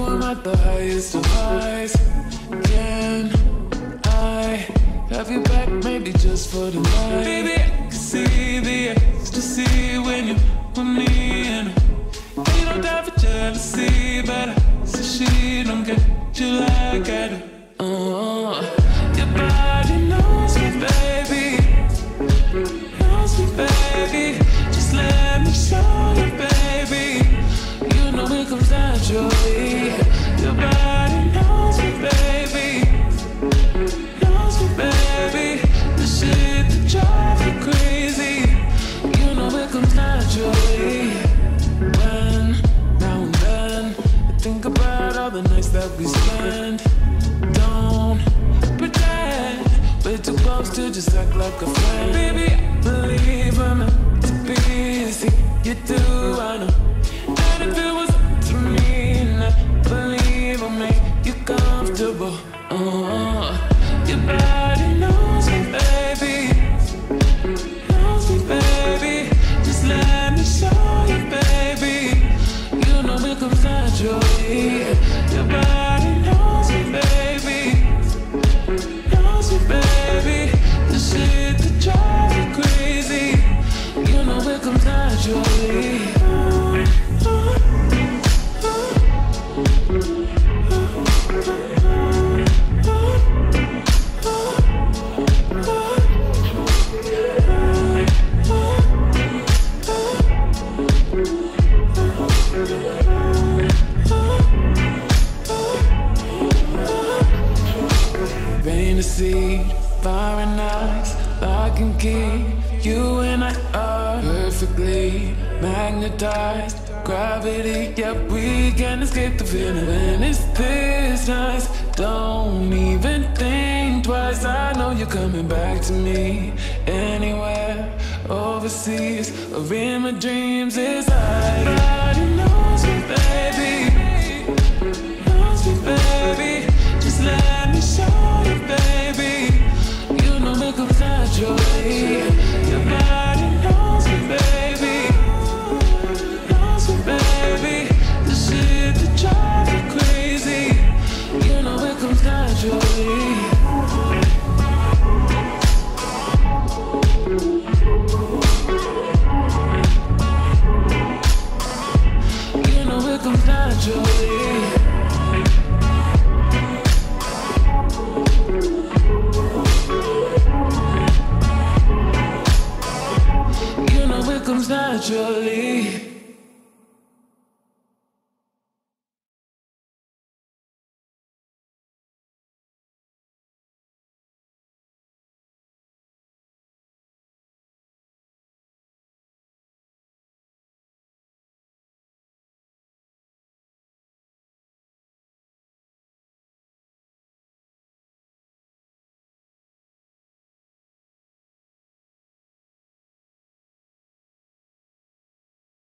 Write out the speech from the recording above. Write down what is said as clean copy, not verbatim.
I'm at the highest of highs. Can I have you back, maybe just for the night? Baby, I can see the ecstasy when you're with me, and you don't die for jealousy, but I say she don't get you like I do. Your body knows me, baby. Knows me, baby. Just let me show you, baby. You know it comes naturally. Your body knows me, baby. Knows me, baby. The shit that drives you crazy. You know it comes naturally. When, now and then, I think about all the nights that we spend. Don't pretend we're too close to just act like a friend. Baby, I believe I'm meant to be. See, you do, I know. And if it was up to me, and I believe I'll make you comfortable. Your body knows me, baby. Knows me, baby. Just let me show you, baby. You know it comes naturally. Your body knows me, baby. Knows me, baby. The shit that drives you crazy. You know it comes naturally. Rain a seed, fire and ice, lock and key. You and I are perfectly magnetized. Gravity, yep, we can't escape the feeling. When it's this nice, don't even think twice. I know you're coming back to me. Anywhere, overseas, or in my dreams. It's like nobody knows me, baby. Knows me, baby. Just let me show you, baby. You know it comes naturally. Your body knows me, baby. Knows me, baby. The shit that drives you crazy. You know it comes naturally. You know it comes naturally. You know it comes naturally.